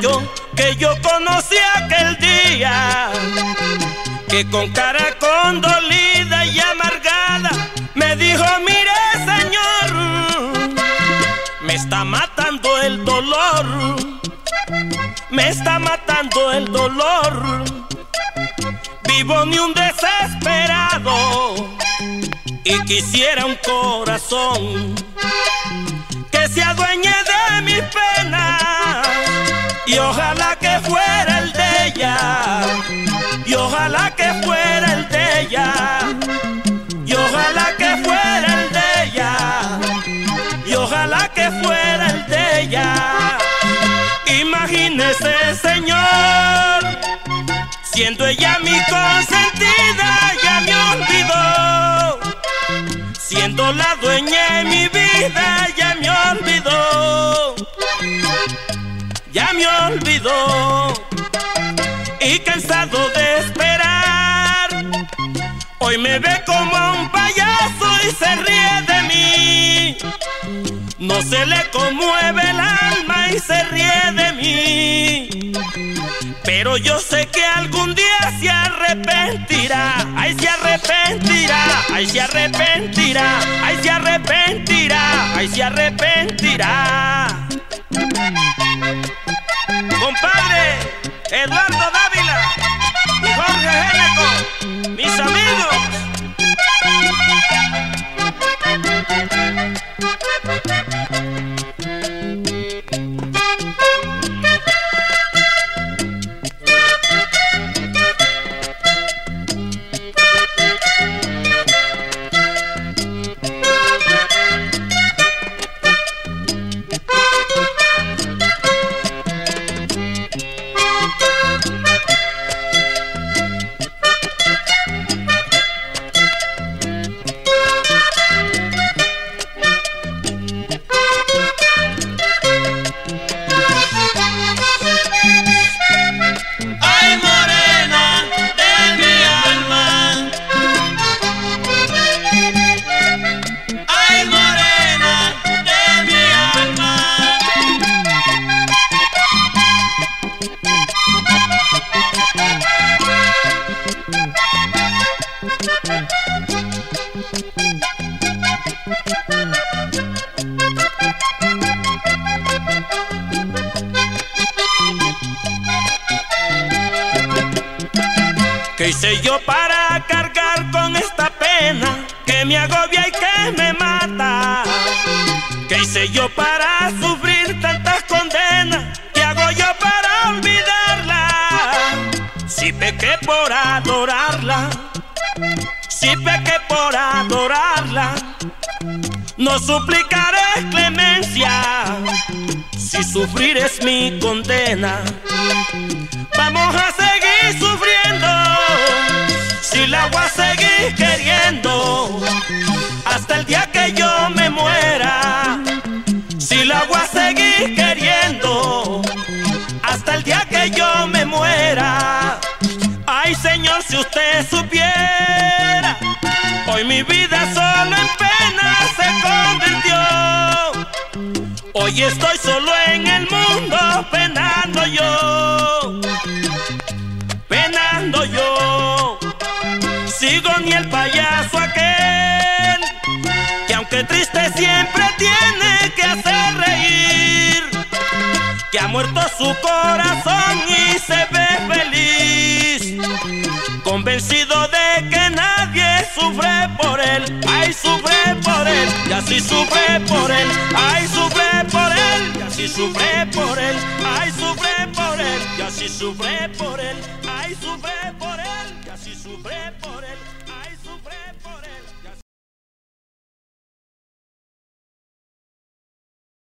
muchacho que yo conocí aquel día, que con cara condolida y amargada me dijo: mire señor, me está matando el dolor, me está matando el dolor. Vivo ni un desesperado y quisiera un corazón que se adueñe de mis penas, y ojalá que fuera el de ella, y ojalá que fuera el de ella, y ojalá que fuera el de ella, y ojalá que fuera el de ella. Imagínese, señor, siendo ella mi consentida, ya me olvidó. Siendo la dueña de mi vida, ya me olvidó. Ya me olvidó. Y cansado de esperar, hoy me ve como un payaso y se ríe de mí. No se le conmueve el alma y se ríe de mí. Pero yo sé que algún día se arrepentirá. Ay, se arrepentirá. Ay, se arrepentirá. Ay, se arrepentirá. Ay, se arrepentirá. Compadre Eduardo Dávila y Jorge Géneco, mis amigos. ¿Qué hice yo para cargar con esta pena que me agobia y que me mata? ¿Qué hice yo para sufrir tantas condenas? ¿Qué hago yo para olvidarla? Si pequé por adorarla, si pequé por adorarla, no suplicaré clemencia si sufrir es mi condena. Vamos a seguir sufriendo, si la voy a seguir queriendo, hasta el día que yo me muera. Si la voy a seguir queriendo, hasta el día que yo me muera. Ay, Señor, si usted supiera, hoy mi vida solo en pena se convirtió. Hoy estoy solo en el mundo, penando yo, penando yo. Sigo ni el payaso aquel, que aunque triste siempre tiene que hacer reír, que ha muerto su corazón y se ve feliz, convencido de que nadie sufre por él. Ay, sufre por él, y así sufre por él. Ay, sufre por él, y así sufre por él. Ay, sufre por él, y así sufre por él. Ay, sufre por él, y así sufre por él.